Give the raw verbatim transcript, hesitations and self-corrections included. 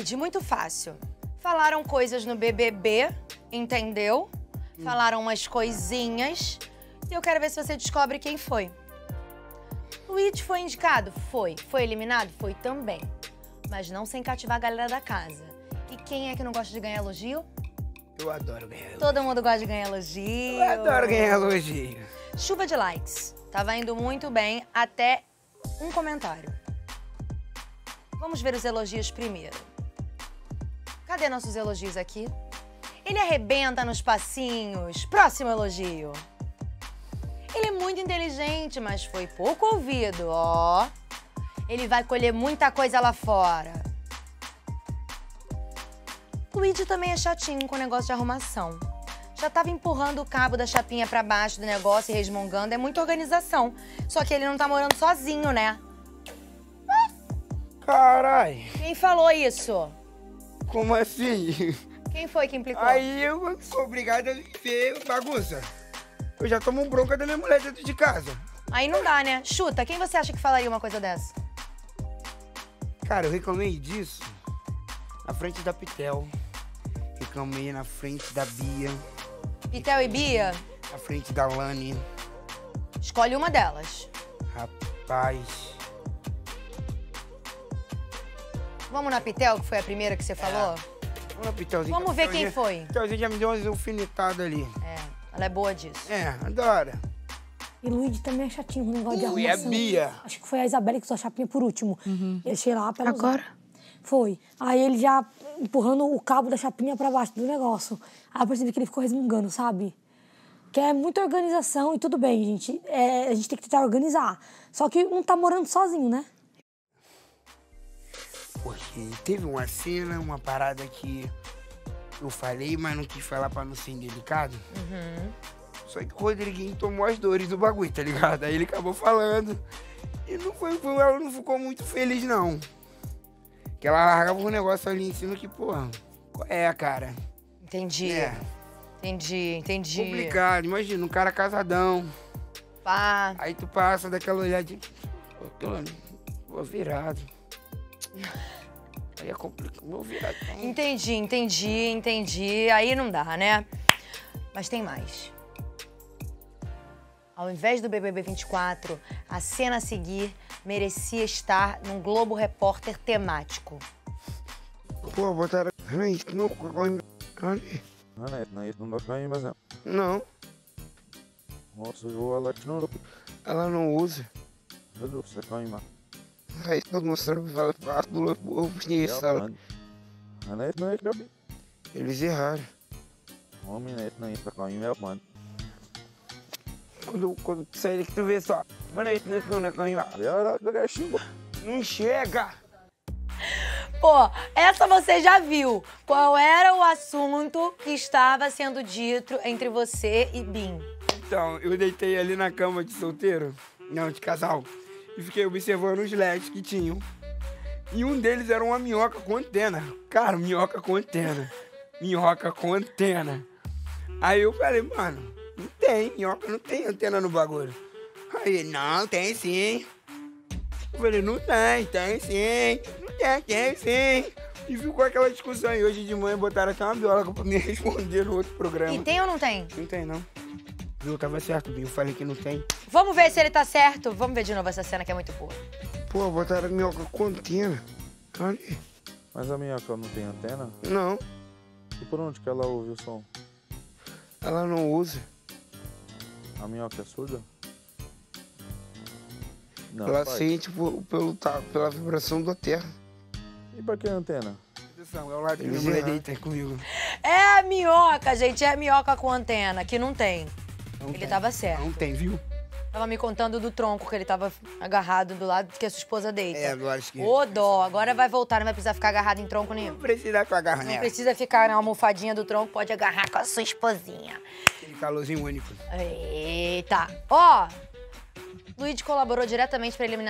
Luigi, muito fácil. Falaram coisas no B B B, entendeu? Hum. Falaram umas coisinhas. E eu quero ver se você descobre quem foi. Luigi foi indicado? Foi. Foi eliminado? Foi também. Mas não sem cativar a galera da casa. E quem é que não gosta de ganhar elogio? Eu adoro ganhar elogio. Todo mundo gosta de ganhar elogio. Eu adoro ganhar elogio. Chuva de likes. Tava indo muito bem até um comentário. Vamos ver os elogios primeiro. Cadê nossos elogios aqui? Ele arrebenta nos passinhos. Próximo elogio. Ele é muito inteligente, mas foi pouco ouvido, ó. Ele vai colher muita coisa lá fora. Luigi também é chatinho com o negócio de arrumação. Já tava empurrando o cabo da chapinha pra baixo do negócio e resmungando. É muita organização. Só que ele não tá morando sozinho, né? Carai. Quem falou isso? Como assim? Quem foi que implicou? Aí eu sou obrigado a ver bagunça. Eu já tomo bronca da minha mulher dentro de casa. Aí não dá, né? Chuta, quem você acha que falaria uma coisa dessa? Cara, eu reclamei disso na frente da Pitel. Reclamei na frente da Bia. Pitel e Bia? Na frente da Lani. Escolhe uma delas. Rapaz. Vamos na Pitel, que foi a primeira que você falou? É. Vamos na Pitelzinha. Vamos ver quem foi. Pitelzinha já me deu umas alfinetadas ali. É. Ela é boa disso. É, adora. E Luigi também é chatinho com o negócio de Ui, arrumação. é Bia. Acho que foi a Isabela que usou a chapinha por último. Uhum. Eu deixei lá pra ela usar. Agora? Foi. Aí ele já empurrando o cabo da chapinha pra baixo do negócio. Aí eu percebi que ele ficou resmungando, sabe? Que é muita organização e tudo bem, gente. É, a gente tem que tentar organizar. Só que um tá morando sozinho, né? Porque teve uma cena, uma parada que eu falei, mas não quis falar pra não ser indelicado. Uhum. Só que o Rodriguinho tomou as dores do bagulho, tá ligado? Aí ele acabou falando. E não foi, foi, ela não ficou muito feliz, não. Que ela largava um negócio ali em cima que, porra, qual é, cara? Entendi. É. Entendi, entendi. Complicado. Imagina, um cara casadão. Pá. Aí tu passa daquela olhadinha. Pô, tô, tô virado. Aí é complicado. Meu virado. Entendi, entendi, entendi. Aí não dá, né? Mas tem mais. Ao invés do B B B vinte e quatro, a cena a seguir merecia estar num Globo Repórter temático. Pô, botaram... Não, não. Ela não usa. Aí tô mostrando pra ela parte do povo nisso. Eles erraram. Quando, quando sair daqui, tu vê só. Não chega! Pô, essa você já viu. Qual era o assunto que estava sendo dito entre você e Bim? Então, eu deitei ali na cama de solteiro, não, de casal, e fiquei observando os L E Ds que tinham. E um deles era uma minhoca com antena. Cara, minhoca com antena. Minhoca com antena. Aí eu falei, mano, não tem, minhoca não tem antena no bagulho. Aí ele, não, tem sim. Eu falei, não tem, tem sim. Não tem, tem sim. E ficou aquela discussão aí. Hoje de manhã botaram até uma bióloga pra me responder no outro programa. E tem ou não tem? Não tem, não. Viu, tava certo, Binho. Eu falei que não tem. Vamos ver se ele tá certo. Vamos ver de novo essa cena que é muito boa. Pô, botaram a minhoca com antena. Ali. Mas a minhoca não tem antena? Não. E por onde que ela ouve o som? Ela não usa. A minhoca é surda? Não, ela pai. sente por, pelo, tá, pela vibração da terra. E pra que antena? É o lado que minha mulher deita comigo. É a minhoca, gente. É a minhoca com antena, que não tem. Não ele tem. tava certo. Não tem, viu? Tava me contando do tronco que ele tava agarrado do lado que a sua esposa deita. É, agora acho que... Ô, dó. Agora vai voltar, não vai precisar ficar agarrado em tronco nenhum. Não precisa com a garra Não nela. precisa ficar na almofadinha do tronco, pode agarrar com a sua esposinha. Aquele calorzinho único. Eita. Ó, Luigi colaborou diretamente pra eliminar